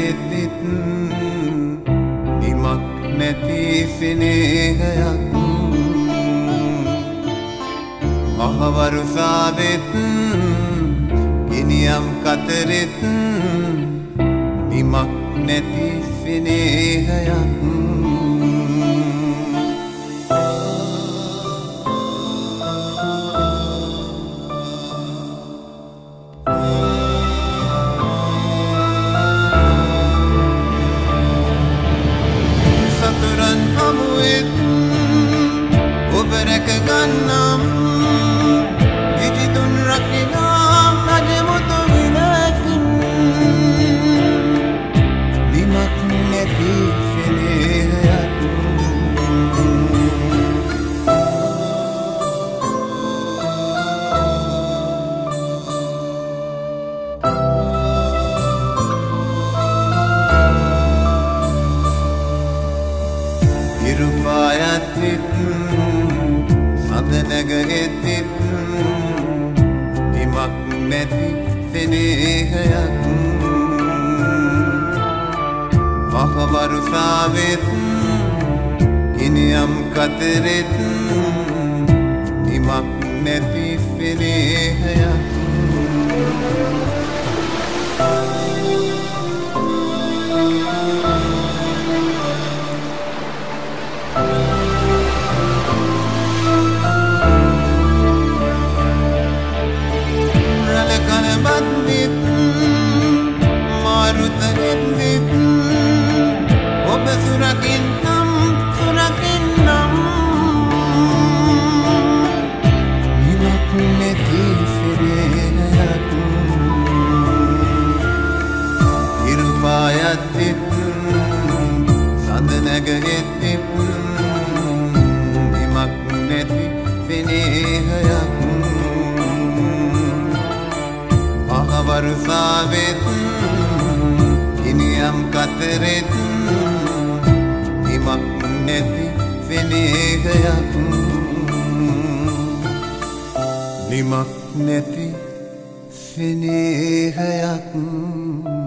එද්දිත් නිමක් නැති සෙනෙහයක් මහවරුසාවෙත් ගිනියම් කතරෙත් නිමක් නැති සෙනෙහයක් සතුරන් හමුවෙත් ඔබ රැක ගන්නම් විජිතුන් රකිනා රජමුතු විලකින් නිමක් නැති සෙනෙහයක් ඉරුපායත්තිත් සඳ නැග එද්දිත් නිමක් නැති සෙනෙහයක් මහවරුසාවෙත් ගිනියම් කතරෙත් නිමක් නැති සෙනෙහයක් බන්දිත් මාරුත එද්දිත් ඔබ සුරකින්නම් නිමක් නැති සෙනෙහයක් ඉරුපායත්දිත් සඳ නැග එද්දිත් නිමක් නැති සෙනෙහයක් මහවරුසාවෙත් ගිනියම් කතරෙත් නිමක් නැති සෙනෙහයක් නිමක් නැති සෙනෙහයක්